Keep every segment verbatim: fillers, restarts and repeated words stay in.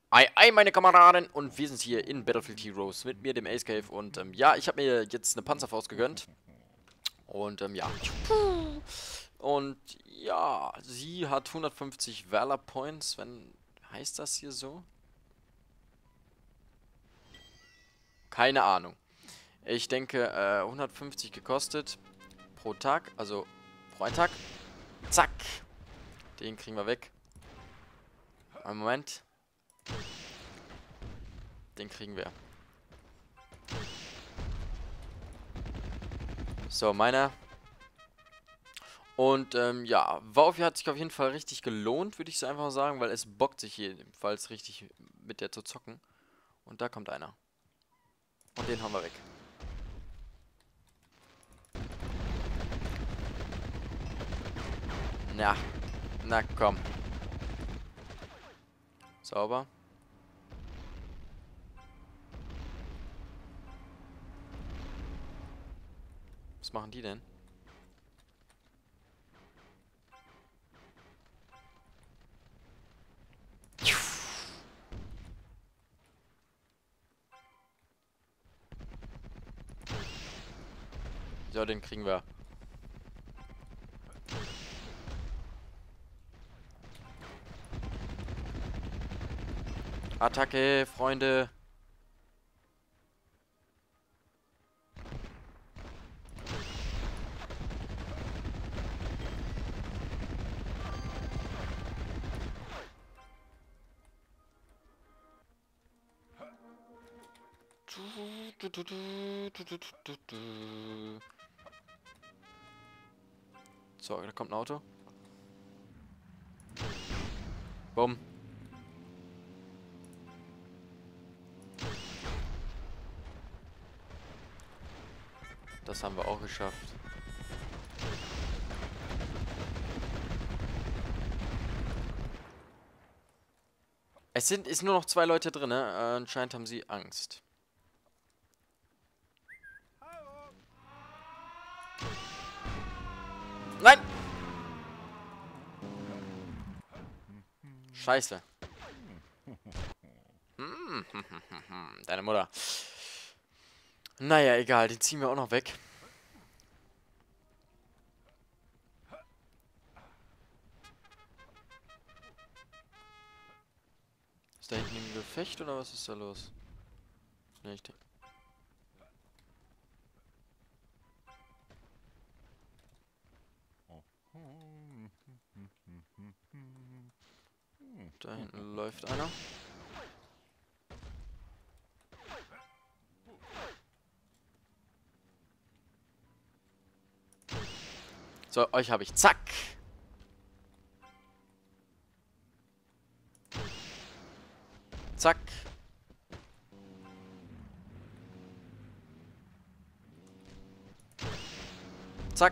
Ei, ei, meine Kameraden, und wir sind hier in Battlefield Heroes mit mir, dem Ace Cave, und ähm, ja, ich habe mir jetzt eine Panzerfaust gegönnt, und ähm, ja, und ja, sie hat hundertfünfzig Valor Points, wenn, heißt das hier so? Keine Ahnung. Ich denke, äh, hundertfünfzig gekostet pro Tag, also pro einen Tag, zack, den kriegen wir weg. Einen Moment, den kriegen wir. So, meiner. Und ähm, ja, Waufi hat sich auf jeden Fall richtig gelohnt, würde ich so einfach sagen, weil es bockt sich jedenfalls richtig mit der zu zocken. Und da kommt einer. Und den haben wir weg. Na, na komm. Sauber. Was machen die denn? So, den kriegen wir. Attacke, Freunde. So, da kommt ein Auto. Bumm. Das haben wir auch geschafft. Es sind ist nur noch zwei Leute drin, ne? Äh, anscheinend haben sie Angst. Nein! Scheiße. Hm, deine Mutter. Naja, egal, den ziehen wir auch noch weg. Ist da hinten ein Gefecht oder was ist da los? Nee, ich denke. Da hinten läuft einer. So, euch habe ich. Zack! Zack! Zack!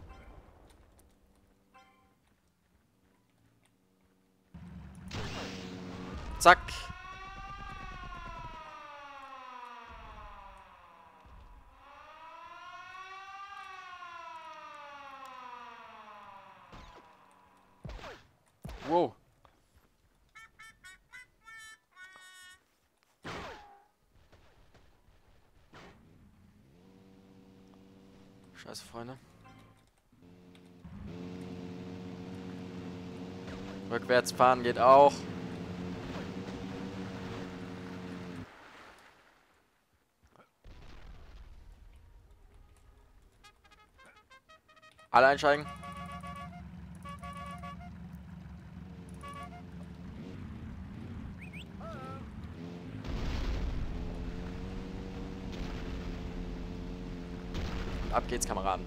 Zack! Wow! Scheiße, Freunde. Rückwärts fahren geht auch. Alle einsteigen. Ab geht's, Kameraden.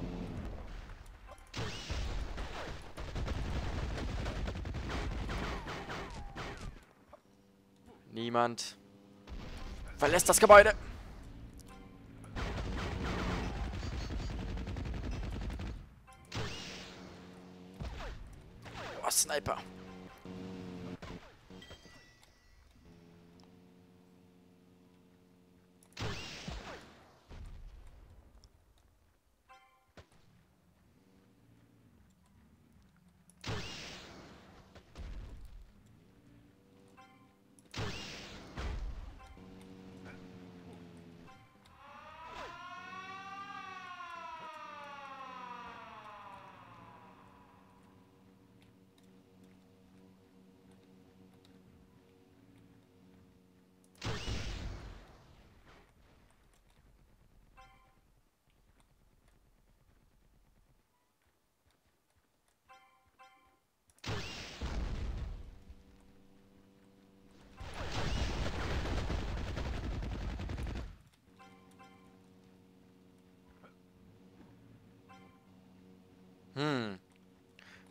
Niemand verlässt das Gebäude. Oh, Sniper.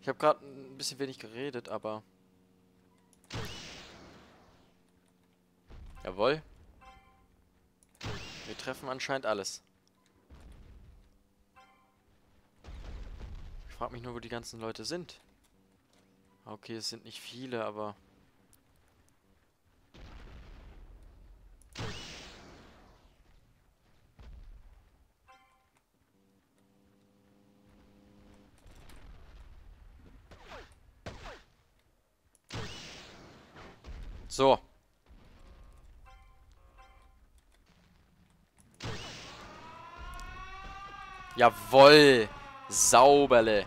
Ich habe gerade ein bisschen wenig geredet, aber... Jawohl. Wir treffen anscheinend alles. Ich frage mich nur, wo die ganzen Leute sind. Okay, es sind nicht viele, aber... So. Jawoll. Sauberle.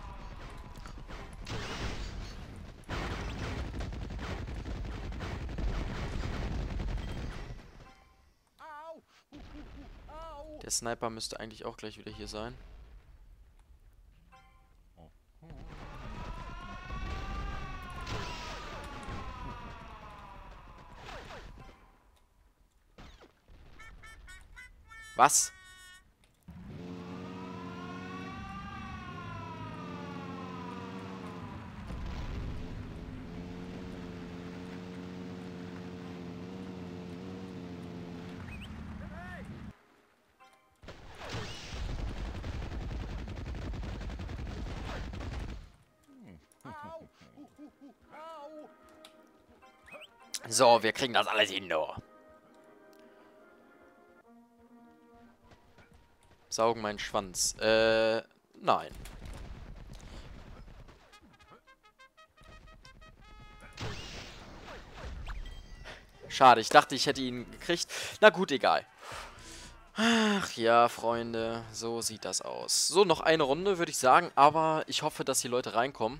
Der Sniper müsste eigentlich auch gleich wieder hier sein. Was? So, wir kriegen das alles hin, du. Saugen meinen Schwanz. Äh, nein. Schade, ich dachte, ich hätte ihn gekriegt. Na gut, egal. Ach ja, Freunde, so sieht das aus. So, noch eine Runde, würde ich sagen, aber ich hoffe, dass die Leute reinkommen.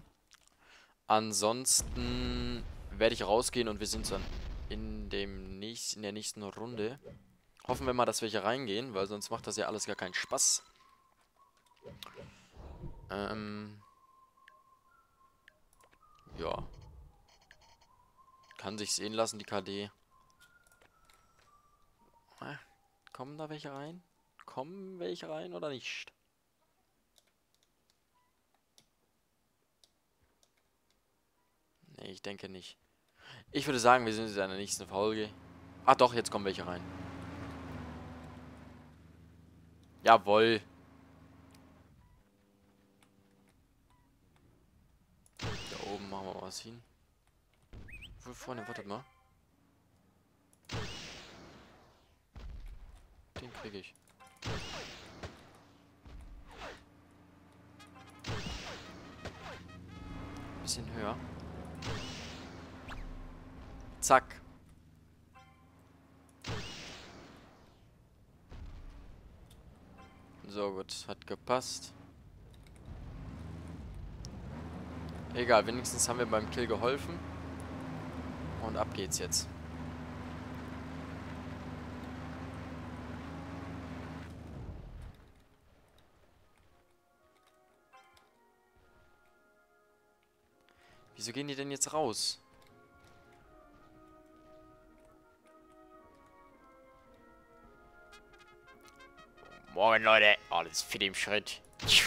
Ansonsten werde ich rausgehen und wir sind dann in, dem nächsten, in der nächsten Runde. Hoffen wir mal, dass wir hier reingehen, weil sonst macht das ja alles gar keinen Spaß. Ähm. Ja. Kann sich sehen lassen, die K D. Ah, kommen da welche rein? Kommen welche rein oder nicht? Nee, ich denke nicht. Ich würde sagen, wir sind in der nächsten Folge. Ach doch, jetzt kommen welche rein. Jawohl. Da oben machen wir mal was hin. Wo, Freunde, wartet mal. Den kriege ich. Bisschen höher. Zack. So gut, hat gepasst. Egal, wenigstens haben wir beim Kill geholfen. Und ab geht's jetzt. Wieso gehen die denn jetzt raus? Morgen, Leute. Alles fit im Schritt.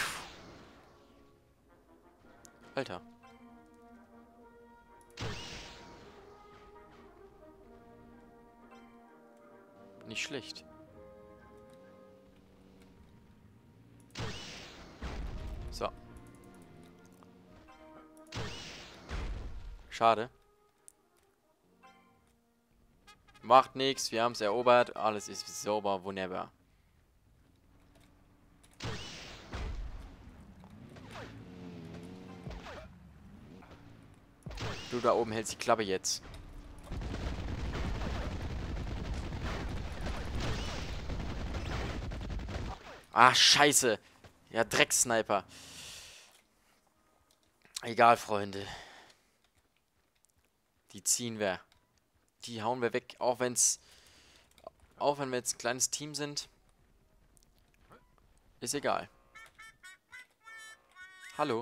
Alter. Nicht schlecht. So. Schade. Macht nichts, wir haben es erobert. Alles ist sauber, wunderbar. Du da oben hältst die Klappe jetzt. Ah, scheiße. Ja, Drecksniper. Egal, Freunde. Die ziehen wir. Die hauen wir weg, auch wenn's... Auch wenn wir jetzt ein kleines Team sind. Ist egal. Hallo.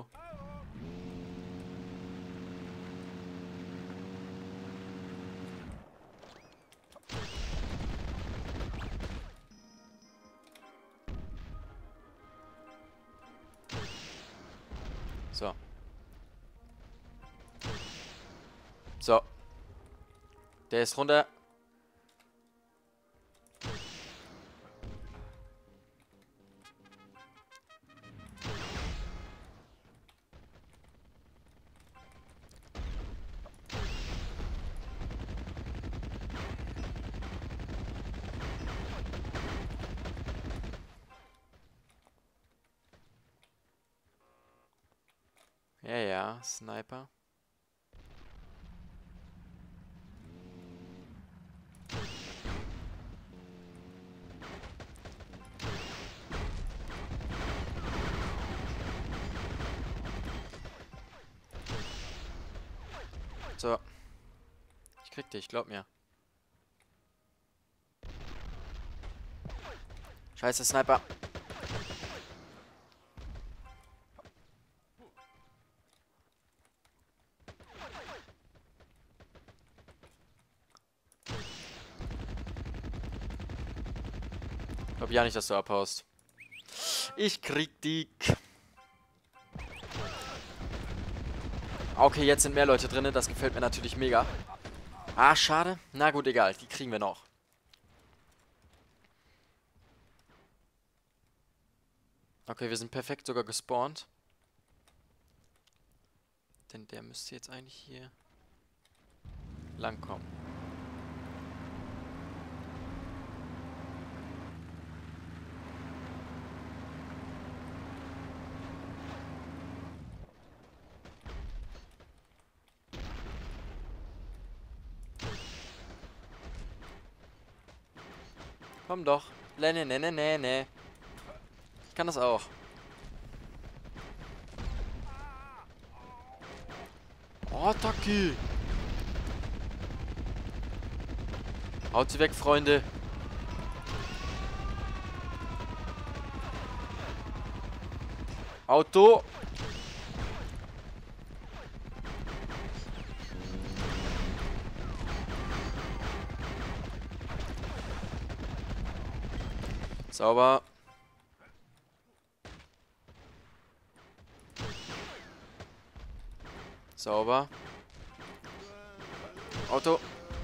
So. So. Der ist runter. Ja, ja, Sniper. So. Ich krieg dich, glaub mir. Scheiße, Sniper. Glaub ja nicht, dass du abhaust. Ich krieg dich. Okay, jetzt sind mehr Leute drin. Das gefällt mir natürlich mega. Ah, schade. Na gut, egal. Die kriegen wir noch. Okay, wir sind perfekt sogar gespawnt. Denn der müsste jetzt eigentlich hier langkommen. Komm doch. Ne, ne, ne, ne, ne. Ich kann das auch. Oh, Taki. Haut sie weg, Freunde. Auto. Sauber. Sauber. Auto.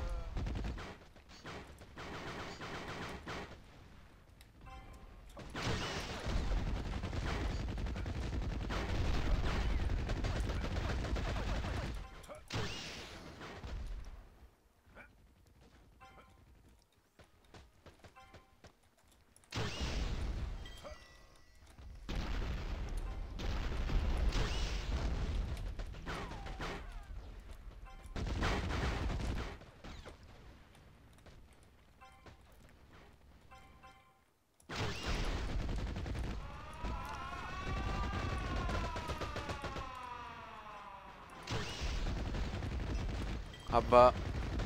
Haben wir.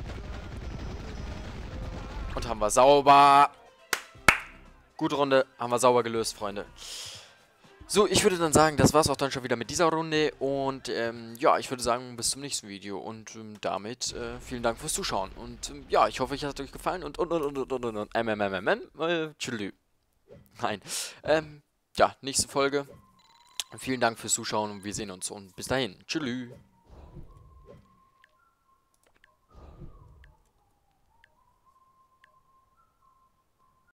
Und haben wir sauber. Gute Runde. Haben wir sauber gelöst, Freunde. So, ich würde dann sagen, das war's auch dann schon wieder mit dieser Runde. Und ähm, ja, ich würde sagen, bis zum nächsten Video. Und ähm, damit äh, vielen Dank fürs Zuschauen. Und ähm, ja, ich hoffe, es hat euch gefallen. Und und und und und und und ähm, ähm, ähm, ähm, äh, tschüss. Nein. Ähm, ja, nächste Folge. Vielen Dank fürs Zuschauen und wir sehen uns. Und bis dahin. Tschüss.